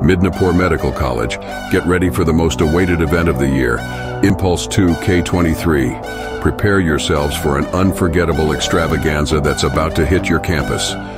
Midnapore Medical College, get ready for the most awaited event of the year, Impulse 2 K23. Prepare yourselves for an unforgettable extravaganza that's about to hit your campus.